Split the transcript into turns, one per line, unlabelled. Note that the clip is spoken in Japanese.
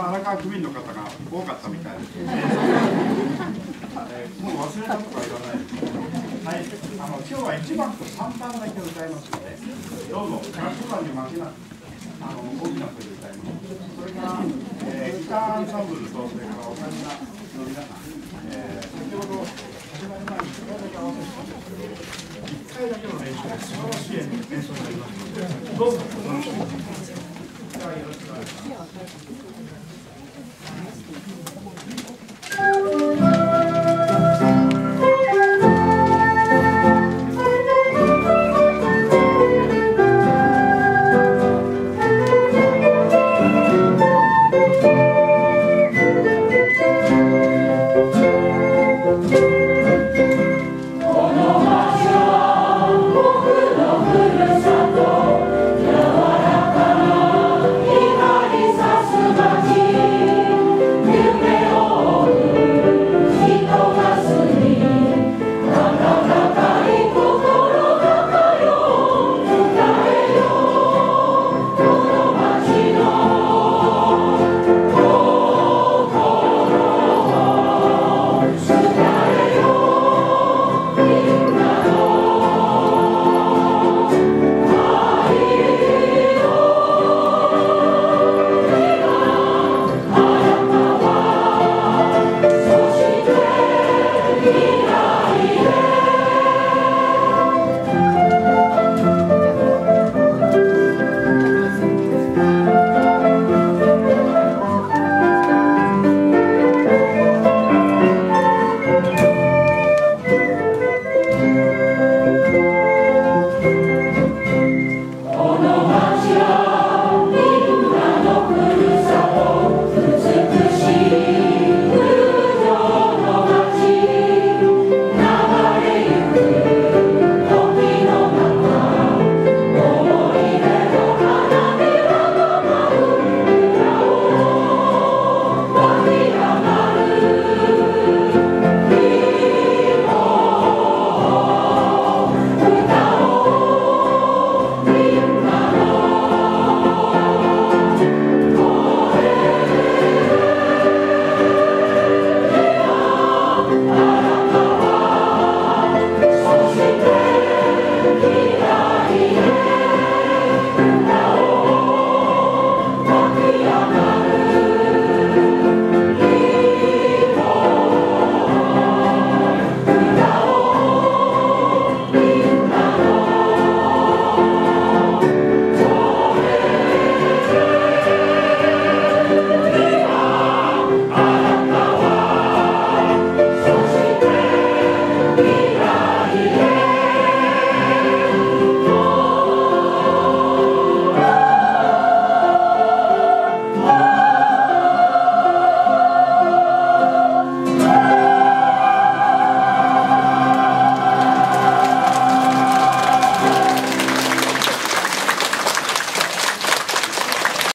荒川区民の方が多かったみたいです。もう忘れたとか言わないです。はい、今日は1番と3番だけ歌いますので、どうぞ1番に負けなく大きな声で歌います。それから、ギターアンサンブルとそれからオカリナの皆さん、先ほど始まる前に1回だけ合わせてたんですけど、1回だけの練習で素晴らしい演奏になりますので、どうぞお楽しみに。ではよろしくお願いします。